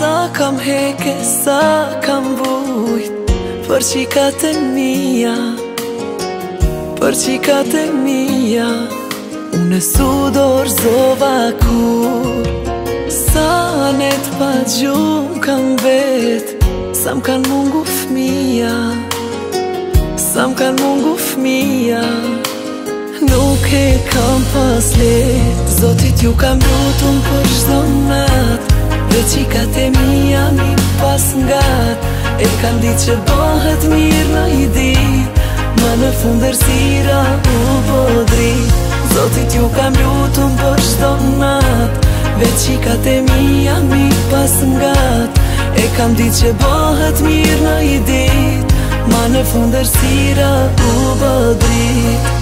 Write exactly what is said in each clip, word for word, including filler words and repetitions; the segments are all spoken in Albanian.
Sa kam heke, sa kam vujt për qikat e mija, për qikat e mija. Unë e su dorëzova kur sa net pa gjumë kam vet, sa m'kan mungu fmija, sa m'kan mungu fmija. Nuk e kam pas let, Zotit ju kam lutum për shdo nat, dhe qikat e mija mi pas ngat, e kam dit që bëhet mirë në i dit, ma në fund ersira u bodrit. Zotit ju kam lutum për shdo nat, dhe qikat e mija mi pas ngat, e kam dit që bëhet mirë në i dit, ma në fund ersira u bodrit.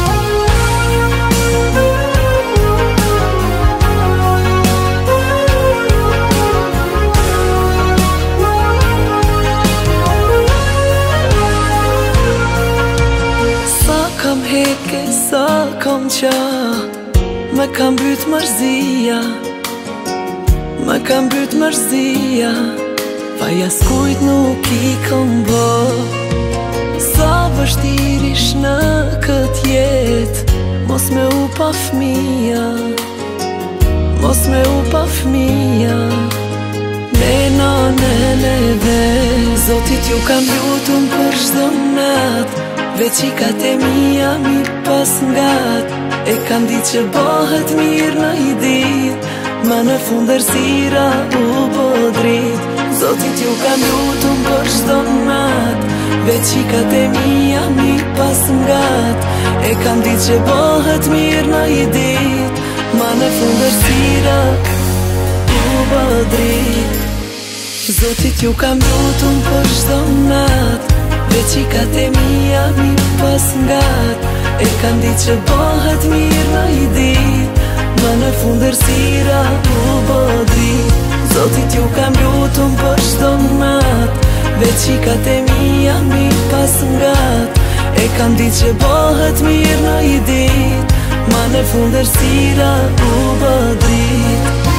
Kam heke, sa kam qa, me kam byt mërzia, me kam byt mërzia, pa jaskujt nuk i kom bo. Sa vështir ish në kët jet, mos me u pa fmija, mos me u pa fmija. Me nanen e dhe, Zotit ju kam lutum për shdo nat, dhe qikat e mija mi pas ngat, e kam dit që bëhet mirë në i dit, ma në fund ersira u bodrit. Zotit ju kam lutum për shdo nat, dhe qikat e mija mi pas ngat, e kam dit që bëhet mirë në i dit, ma në fund ersira u bodrit. Zotit ju kam lutum për shdo nat, dhe qikat e mija mi pas ngat, e kam dit që bëhet mirë në i dit, ma në fund ersira u bodrit. Zotit ju kam lutum për shdo nat, dhe qikat e mija mi pas ngat, e kam dit që bëhet mirë në i dit, ma në fund ersira u bodrit.